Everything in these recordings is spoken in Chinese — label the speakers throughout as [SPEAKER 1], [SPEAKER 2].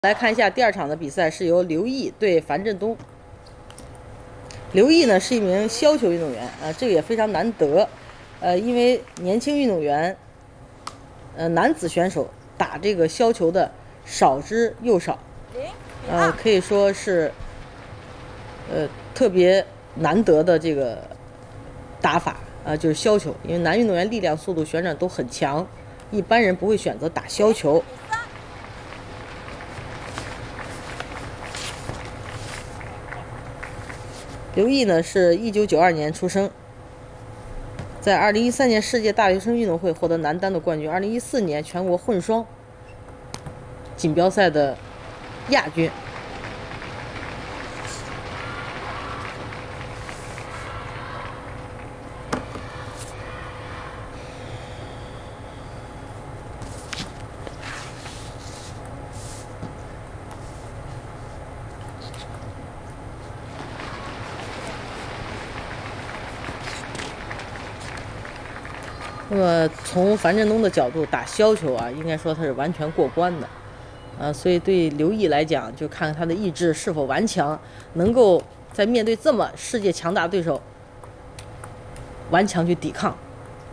[SPEAKER 1] 来看一下第二场的比赛，是由刘毅对樊振东。刘毅呢是一名削球运动员啊，这个也非常难得。因为年轻运动员，男子选手打这个削球的少之又少，可以说是特别难得的这个打法啊，就是削球。因为男运动员力量、速度、旋转都很强，一般人不会选择打削球。 刘毅呢是1992年出生，在2013年世界大学生运动会获得男单的冠军，2014年全国混双锦标赛的亚军。那么从樊振东的角度打削球啊，应该说他是完全过关的，所以对刘毅来讲，就看看他的意志是否顽强，能够在面对这么世界强大对手顽强去抵抗。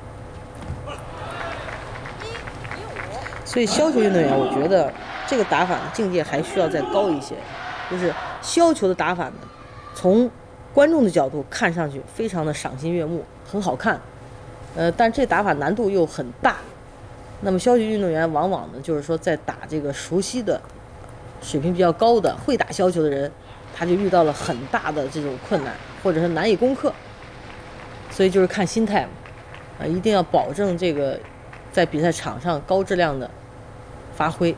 [SPEAKER 1] 所以削球运动员，我觉得这个打法的境界还需要再高一些，就是削球的打法呢，从观众的角度看上去非常的赏心悦目，很好看。 但这打法难度又很大，那么削球运动员往往呢，就是说在打这个熟悉的、水平比较高的、会打削球的人，他就遇到了很大的这种困难，或者是难以攻克。所以就是看心态嘛，一定要保证这个在比赛场上高质量的发挥。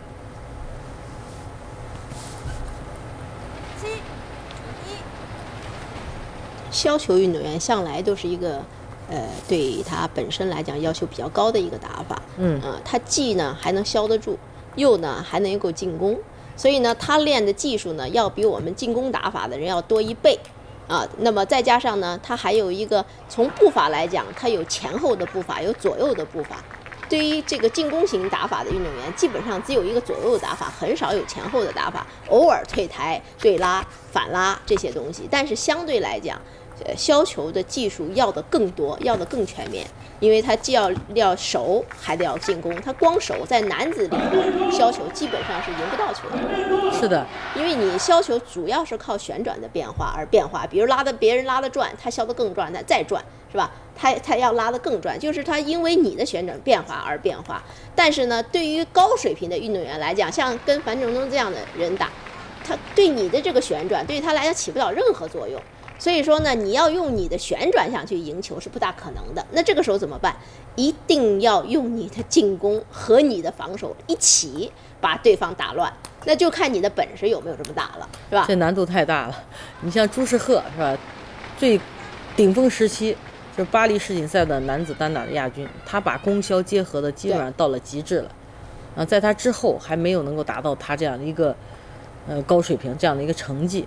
[SPEAKER 2] 削球运动员向来都是一个。 对他本身来讲要求比较高的一个打法，他既呢还能削得住，又呢还能够进攻，所以呢他练的技术呢要比我们进攻打法的人要多1倍，那么再加上呢他还有一个从步伐来讲，他有前后的步伐，有左右的步伐。对于这个进攻型打法的运动员，基本上只有一个左右的打法，很少有前后的打法，偶尔退台、对拉、反拉这些东西，但是相对来讲。 削球的技术要的更多，要的更全面，因为他既要守，还得要进攻。他光守在男子里头削球，基本上是赢不到球的。
[SPEAKER 1] 是的，
[SPEAKER 2] 因为你削球主要是靠旋转的变化而变化，比如别人拉的转，他削得更转，他再转，是吧？他要拉得更转，就是他因为你的旋转变化而变化。但是呢，对于高水平的运动员来讲，像跟樊振东这样的人打，他对你的这个旋转，对于他来讲起不了任何作用。 所以说呢，你要用你的旋转想去赢球是不大可能的。那这个时候怎么办？一定要用你的进攻和你的防守一起把对方打乱。那就看你的本事有没有这么打了，是吧？
[SPEAKER 1] 这难度太大了。你像朱世赫是吧？最顶峰时期就是巴黎世锦赛的男子单打的亚军，他把攻削结合的基本上到了极致了。在他之后还没有能够达到他这样的一个高水平这样的一个成绩。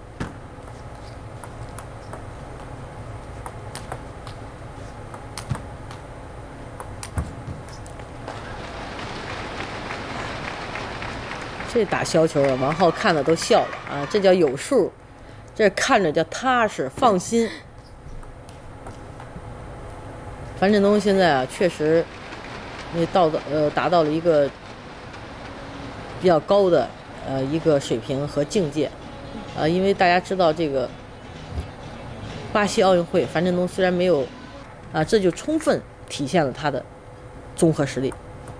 [SPEAKER 1] 这打削球啊，王浩看的都笑了啊！这叫有数，这看着叫踏实放心。樊振东现在啊，确实，达到了一个比较高的一个水平和境界，因为大家知道这个巴西奥运会，樊振东虽然没有这就充分体现了他的综合实力。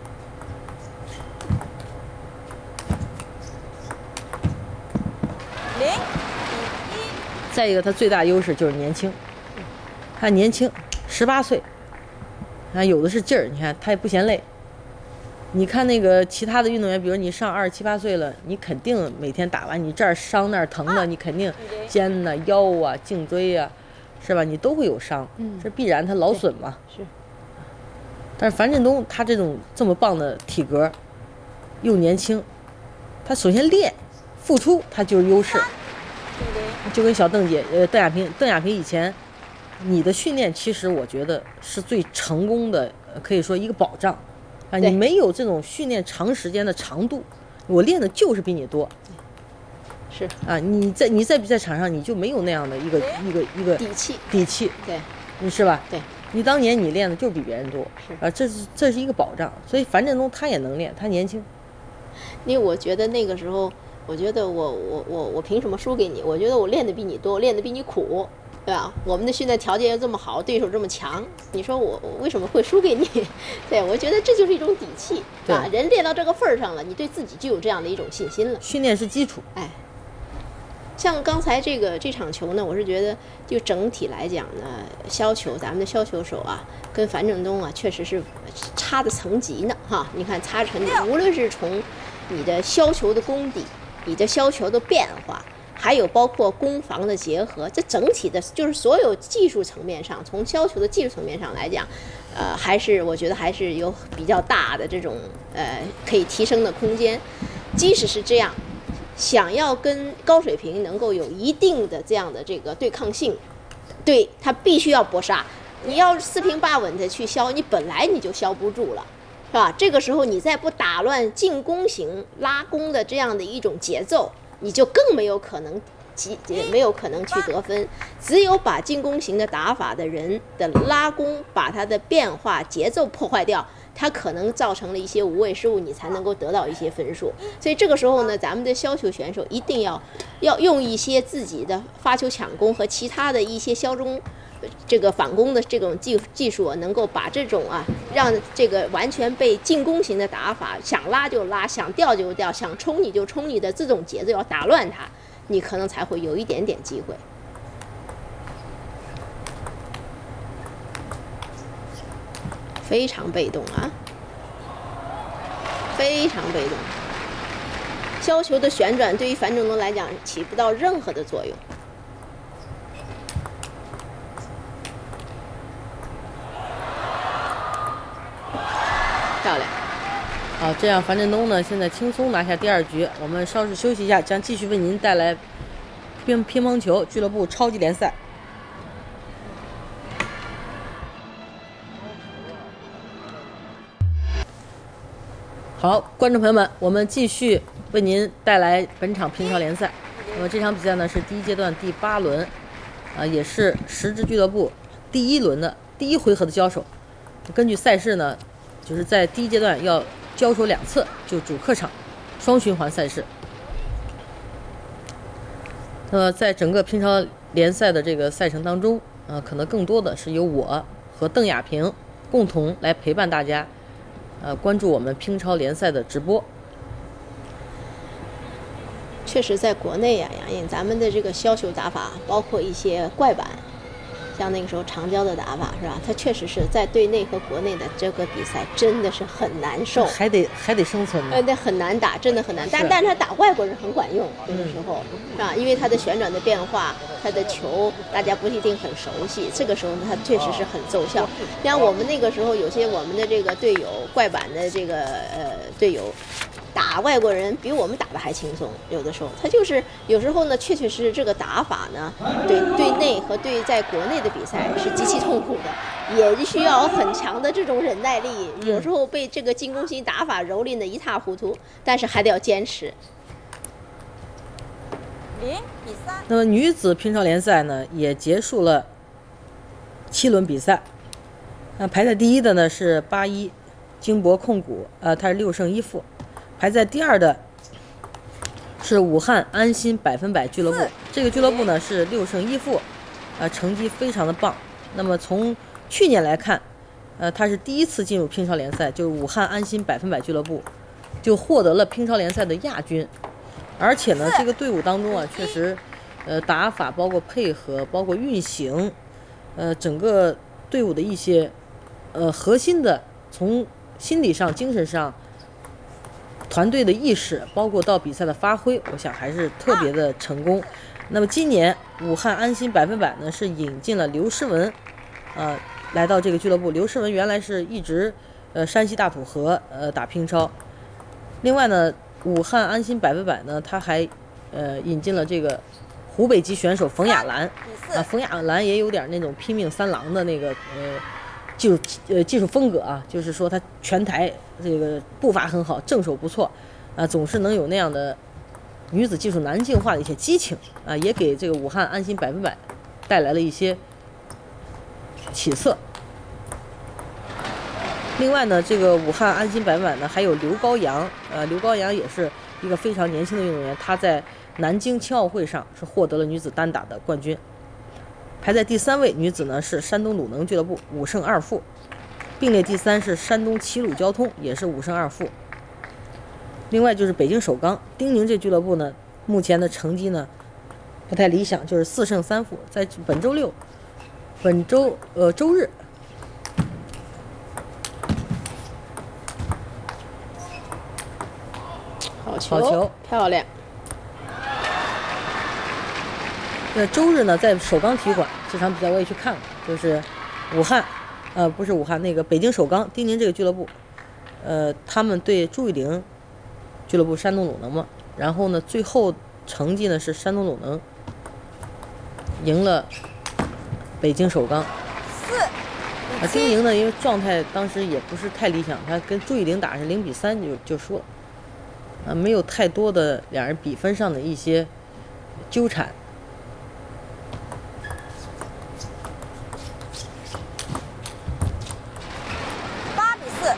[SPEAKER 1] 再一个，他最大优势就是年轻，他年轻，18岁，有的是劲儿。你看他也不嫌累。你看那个其他的运动员，比如你上27、8岁了，你肯定每天打完，你这儿伤那儿疼的，你肯定肩呐、腰啊、颈椎啊，是吧？你都会有伤，这必然，他劳损嘛。
[SPEAKER 2] 是。
[SPEAKER 1] 但是樊振东他这么棒的体格，又年轻，他首先练，付出他就是优势。 就跟小邓姐，邓亚萍以前，你的训练其实我觉得是最成功的，可以说一个保障，你没有这种训练长时间的长度， 我练的就是比你多。
[SPEAKER 2] 是
[SPEAKER 1] 啊，你在比赛场上你就没有那样的一个底气，
[SPEAKER 2] 对，
[SPEAKER 1] 你是吧？
[SPEAKER 2] 对，
[SPEAKER 1] 你当年你练的就比别人多，
[SPEAKER 2] 是
[SPEAKER 1] 啊，这是一个保障。所以樊振东他也能练，他年轻。
[SPEAKER 2] 因为我觉得那个时候，我觉得我凭什么输给你？我觉得我练的比你多，练的比你苦，对吧？我们的训练条件又这么好，对手这么强，你说我为什么会输给你？对，我觉得这就是一种底气啊！人练到这个份儿上了，你对自己就有这样的一种信心了。
[SPEAKER 1] 训练是基础，
[SPEAKER 2] 哎。像刚才这场球呢，我是觉得就整体来讲呢，咱们的削球手啊，跟樊振东啊，确实是差的层级呢，哈。你看差层级，无论是从你的削球的功底，你的削球的变化，还有包括攻防的结合，这整体的就是所有技术层面上，从削球的技术层面上来讲，我觉得还是有比较大的这种可以提升的空间。即使是这样。想要跟高水平能够有一定的这样的这个对抗性，对他必须要搏杀。你要四平八稳的去削，你本来你就削不住了，是吧？这个时候你再不打乱进攻型拉弓的这样的一种节奏，你就更没有可能去得分。只有把进攻型的打法的人的拉弓，把他的变化节奏破坏掉。它可能造成了一些无谓失误，你才能够得到一些分数。所以这个时候呢，咱们的削球选手一定要用一些自己的发球抢攻和其他的一些削中这个反攻的这种技术，能够把这种让这个完全被进攻型的打法，想拉就拉，想掉就掉，想冲你就冲你的这种节奏要打乱它，你可能才会有一点点机会。非常被动啊，非常被动。削球的旋转对于樊振东来讲起不到任何的作用。漂亮。
[SPEAKER 1] 好，这样樊振东呢，现在轻松拿下第2局。我们稍事休息一下，将继续为您带来乒乓球俱乐部超级联赛。好，观众朋友们，我们继续为您带来本场乒超联赛。那么这场比赛呢是第1阶段第8轮，也是10支俱乐部第1轮的第1回合的交手。根据赛事呢，就是在第1阶段要交手2次，就主客场双循环赛事。那么在整个乒超联赛的这个赛程当中，可能更多的是由我和邓亚萍共同来陪伴大家。关注我们乒超联赛的直播。
[SPEAKER 2] 确实，在国内呀，杨颖，咱们的这个削球打法，包括一些怪板，像那个时候长焦的打法，是吧？它确实是在对内和国内的这个比赛真的是很难受，
[SPEAKER 1] 还得生存。
[SPEAKER 2] 那很难打，真的很难。但是他打外国人很管用，有的时候是吧？因为他的旋转的变化，他的球大家不一定很熟悉，这个时候呢，他确实是很奏效。像我们那个时候，有些我们的这个队友怪板的这个队友。打外国人比我们打的还轻松，有的时候他就是有时候呢，确实是这个打法呢，对内和在国内的比赛是极其痛苦的，也需要很强的这种忍耐力。有时候被这个进攻型打法蹂躏的一塌糊涂，但是还得要坚持。
[SPEAKER 1] 那么女子乒超联赛呢，也结束了7轮比赛。排在第1的呢是81京博控股，它是6胜1负。排在第2的是武汉安心100%俱乐部，这个俱乐部呢是6胜1负，成绩非常的棒。那么从去年来看，它是第1次进入乒超联赛，就是武汉安心100%俱乐部就获得了乒超联赛的亚军。而且呢，这个队伍当中确实，打法包括配合，包括运行，整个队伍的一些，核心的从心理上、精神上。团队的意识，包括到比赛的发挥，我想还是特别的成功。那么今年武汉安心100%呢是引进了刘诗雯，来到这个俱乐部。刘诗雯原来是一直山西大土河打乒超。另外呢，武汉安心100%呢，他还引进了这个湖北籍选手冯亚兰，冯亚兰也有点那种拼命三郎的那个技术风格啊，就是说他全台这个步伐很好，正手不错， 总是能有那样的女子技术男性化的一些激情也给这个武汉安心100%带来了一些起色。另外呢，这个武汉安心100%呢还有刘高阳，刘高阳也是一个非常年轻的运动员，她在南京青奥会上是获得了女子单打的冠军，排在第3位。女子呢是山东鲁能俱乐部5胜2负，并列第3是山东齐鲁交通，也是5胜2负。另外就是北京首钢丁宁这俱乐部呢，目前的成绩呢不太理想，就是4胜3负。在本周日。
[SPEAKER 2] 好球，漂亮。
[SPEAKER 1] 周日呢，在首钢体育馆这场比赛我也去看了，就是不是武汉那个北京首钢丁宁这个俱乐部，他们对朱雨玲俱乐部山东鲁能嘛，然后呢，最后成绩呢是山东鲁能赢了北京首钢。丁宁呢，因为状态当时也不是太理想，他跟朱雨玲打是0比3就输了。没有太多的两人比分上的一些纠缠。
[SPEAKER 3] 8比4。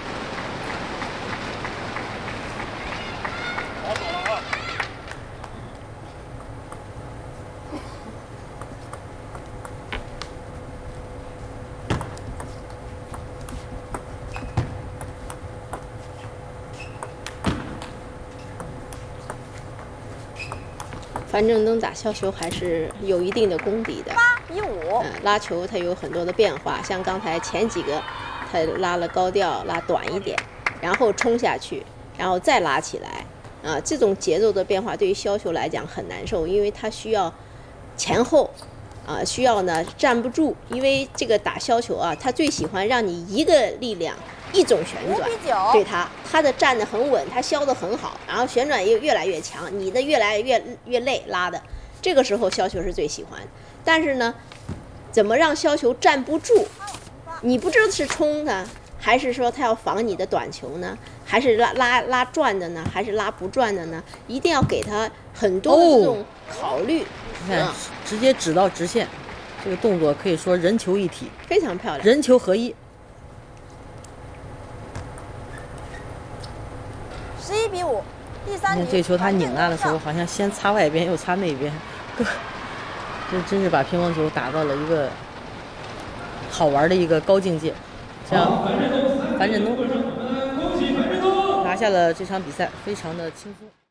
[SPEAKER 2] 樊振东打削球还是有一定的功底的。
[SPEAKER 3] 8比5。
[SPEAKER 2] 拉球它有很多的变化，像刚才前几个，他拉了高调，拉短一点，然后冲下去，然后再拉起来，这种节奏的变化对于削球来讲很难受，因为它需要前后，需要呢站不住，因为这个打削球啊，它最喜欢让你一个力量。一种旋转对他的站得很稳，他削得很好，然后旋转又越来越强，你的越来越累拉的，这个时候削球是最喜欢。但是呢，怎么让削球站不住？你不知道是冲的，还是说他要防你的短球呢？还是拉转的呢？还是拉不转的呢？一定要给他很多的这种考虑。
[SPEAKER 1] 你看，直接指到直线，这个动作可以说人球一体，
[SPEAKER 2] 非常漂亮，
[SPEAKER 1] 人球合一。
[SPEAKER 3] 11比5，第3局。
[SPEAKER 1] 这球他拧拉的时候，好像先擦外边，又擦内边，这真是把乒乓球打到了一个好玩的一个高境界。这样，樊振东拿下了这场比赛，非常的轻松。